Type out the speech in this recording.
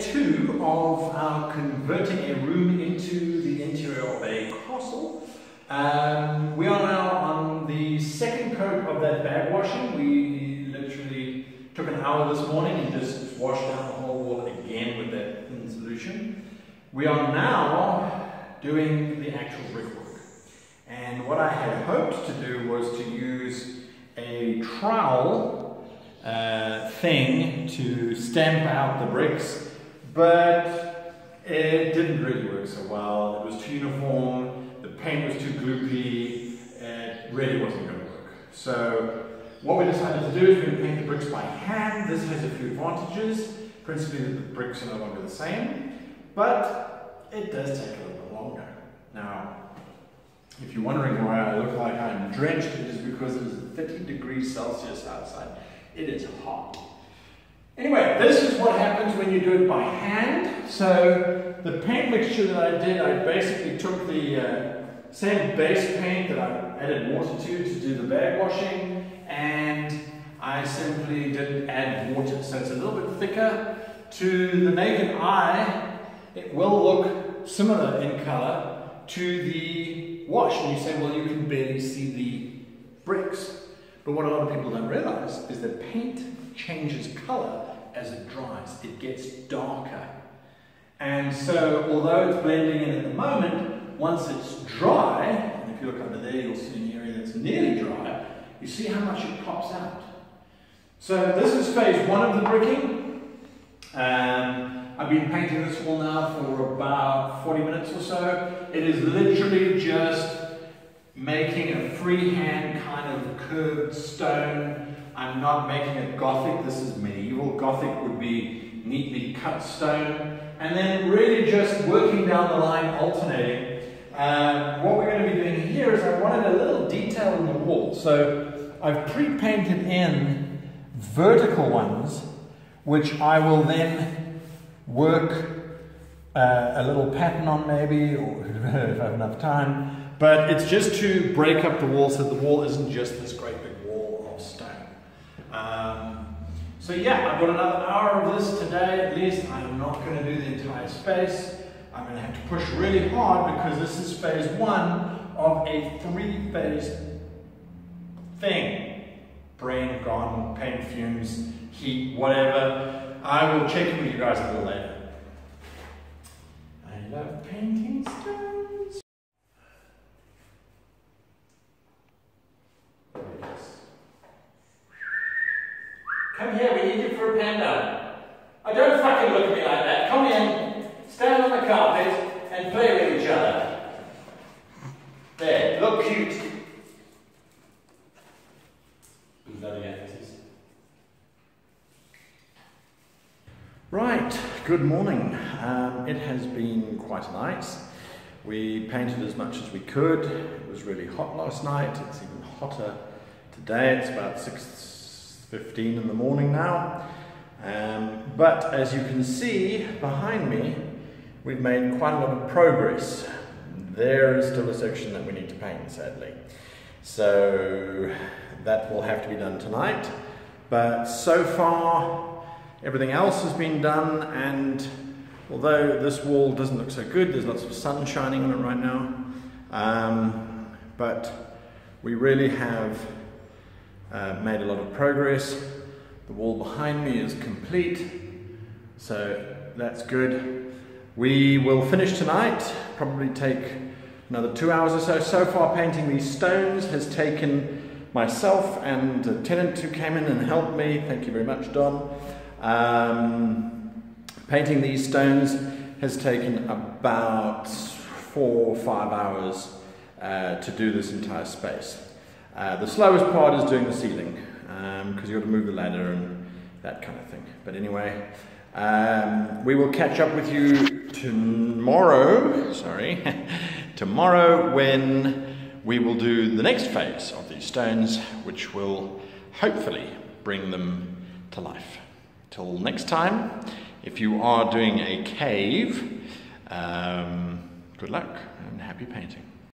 2 of our converting a room into the interior of a castle. We are now on the second coat of that bag washing. We literally took an hour this morning and just washed down the whole wall again with that thin solution. We are now doing the actual brickwork. And what I had hoped to do was to use a trowel thing to stamp out the bricks, but it didn't really work so well. It was too uniform, the paint was too gloopy, it really wasn't going to work. So what we decided to do is we're going to paint the bricks by hand. This has a few advantages, principally that the bricks are no longer the same, but it does take a little bit longer. Now, if you're wondering why I look like I'm drenched, it is because it is 30 degrees Celsius outside. It is hot. Anyway, this is what happens when you do it by hand. So the paint mixture that I did, I basically took the same base paint that I added water to do the bag washing, and I simply didn't add water. So it's a little bit thicker. To the naked eye, it will look similar in color to the wash. And you say, well, you can barely see the bricks. But what a lot of people don't realize is that paint changes color as it dries. It gets darker. And so, although it's blending in at the moment, once it's dry, and if you look under there, you'll see an area that's nearly dry, you see how much it pops out. So this is phase 1 of the bricking. I've been painting this wall now for about 40 minutes or so. It is literally just making a freehand kind of curved stone. I'm not making it Gothic. This is medieval. Gothic would be neatly cut stone. And then really just working down the line, alternating. What we're going to be doing here is I wanted a little detail in the wall. So I've pre-painted in vertical ones, which I will then work a little pattern on maybe, or if I have enough time. But it's just to break up the wall so the wall isn't just this great big wall of stone. So yeah, I've got another hour of this today at least. I'm not going to do the entire space. I'm going to have to push really hard because this is phase 1 of a 3-phase thing. Brain gone, paint fumes, heat, whatever. I will check in with you guys a little later. I love painting stones. Come here, we need you for a panda. Oh, don't fucking look at me like that. Come in, stand on the carpet, and play with each other. There, look cute. Bloody actors. Right, good morning. It has been quite a night. We painted as much as we could. It was really hot last night. It's even hotter today. It's about 6:15 in the morning now. But as you can see behind me, we've made quite a lot of progress. There is still a section that we need to paint, sadly. So that will have to be done tonight. But so far, everything else has been done, and although this wall doesn't look so good, there's lots of sun shining on it right now. But we really have made a lot of progress. The wall behind me is complete, so that's good. We will finish tonight, probably take another 2 hours or so. So far, painting these stones has taken myself and a tenant who came in and helped me. Thank you very much, Don. Painting these stones has taken about 4 or 5 hours to do this entire space. The slowest part is doing the ceiling, because you've got to move the ladder and that kind of thing. But anyway, we will catch up with you tomorrow, tomorrow when we will do the next phase of these stones, which will hopefully bring them to life. Till next time, if you are doing a cave, good luck and happy painting.